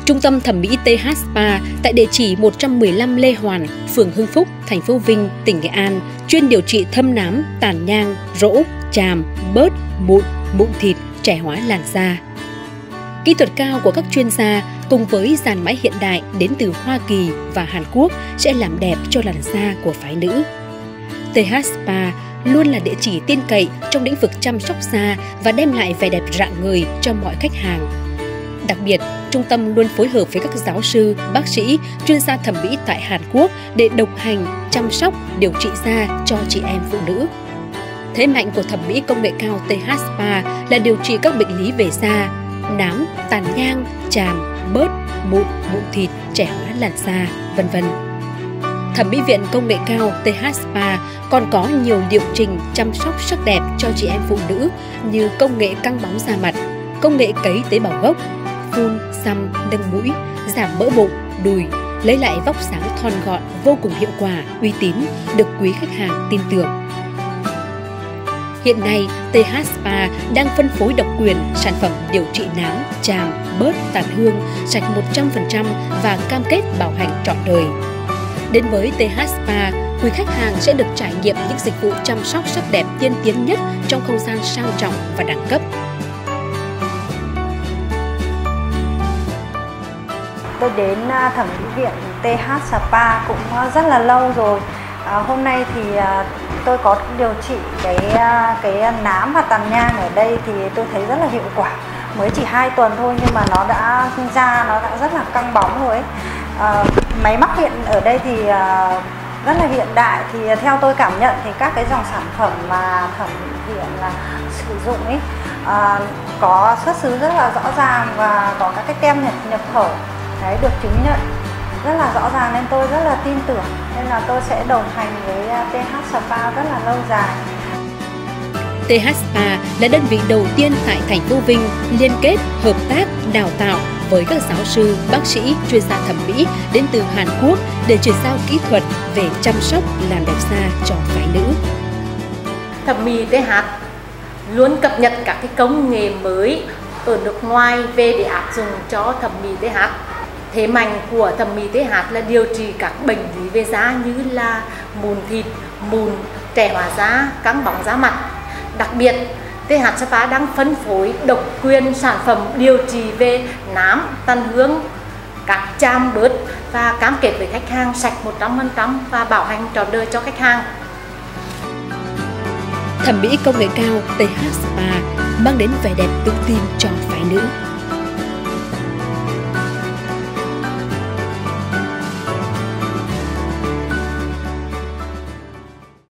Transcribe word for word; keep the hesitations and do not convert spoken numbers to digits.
Trung tâm thẩm mỹ tê hát Spa tại địa chỉ một trăm mười lăm Lê Hoàn, phường Hưng Phúc, thành phố Vinh, tỉnh Nghệ An, chuyên điều trị thâm nám, tàn nhang, rỗ, chàm, bớt, mụn, mụn thịt, trẻ hóa làn da. Kỹ thuật cao của các chuyên gia cùng với dàn máy hiện đại đến từ Hoa Kỳ và Hàn Quốc sẽ làm đẹp cho làn da của phái nữ. tê hát Spa luôn là địa chỉ tin cậy trong lĩnh vực chăm sóc da và đem lại vẻ đẹp rạng ngời cho mọi khách hàng. Đặc biệt, trung tâm luôn phối hợp với các giáo sư, bác sĩ, chuyên gia thẩm mỹ tại Hàn Quốc để độc hành, chăm sóc, điều trị da cho chị em phụ nữ. Thế mạnh của thẩm mỹ công nghệ cao tê hát Spa là điều trị các bệnh lý về da, nám, tàn nhang, chàm, bớt, mụn, mụn thịt, trẻ hóa làn da, vân vân. Thẩm mỹ viện công nghệ cao tê hát Spa còn có nhiều liệu trình chăm sóc sắc đẹp cho chị em phụ nữ như công nghệ căng bóng da mặt, công nghệ cấy tế bào gốc, phun, xăm, nâng mũi, giảm mỡ bụng, đùi, lấy lại vóc dáng thon gọn vô cùng hiệu quả, uy tín, được quý khách hàng tin tưởng. Hiện nay, tê hát Spa đang phân phối độc quyền sản phẩm điều trị nám, chàm, bớt, tàn hương, sạch một trăm phần trăm và cam kết bảo hành trọn đời. Đến với tê hát Spa, quý khách hàng sẽ được trải nghiệm những dịch vụ chăm sóc sắc đẹp tiên tiến nhất trong không gian sang trọng và đẳng cấp. Tôi đến thẩm mỹ viện tê hát Spa cũng rất là lâu rồi. À, hôm nay thì tôi có điều trị cái cái nám và tàn nhang ở đây thì tôi thấy rất là hiệu quả. Mới chỉ hai tuần thôi nhưng mà nó đã da nó đã rất là căng bóng rồi ấy. À, máy móc hiện ở đây thì uh, rất là hiện đại, thì theo tôi cảm nhận thì các cái dòng sản phẩm mà thẩm mỹ viện là sử dụng ấy uh, có xuất xứ rất là rõ ràng và có các cái tem nhập nhập khẩu đấy, được chứng nhận rất là rõ ràng, nên tôi rất là tin tưởng, nên là tôi sẽ đồng hành với tê hát Spa rất là lâu dài. tê hát Spa là đơn vị đầu tiên tại thành phố Vinh liên kết, hợp tác, đào tạo với các giáo sư, bác sĩ, chuyên gia thẩm mỹ đến từ Hàn Quốc để chuyển giao kỹ thuật về chăm sóc làm đẹp da cho phái nữ. Thẩm mỹ tê hát luôn cập nhật các cái công nghệ mới ở nước ngoài về để áp dụng cho thẩm mỹ tê hát. Thế mạnh của thẩm mỹ tê hát là điều trị các bệnh lý về da như là mụn thịt, mụn, trẻ hóa da, căng bóng da mặt. Đặc biệt, tê hát Spa đang phân phối độc quyền sản phẩm điều trị về nám, tàn hương, các chàm bớt và cam kết với khách hàng sạch một trăm phần trăm và bảo hành trọn đời cho khách hàng. Thẩm mỹ công nghệ cao tê hát Spa mang đến vẻ đẹp tự tin cho phái nữ.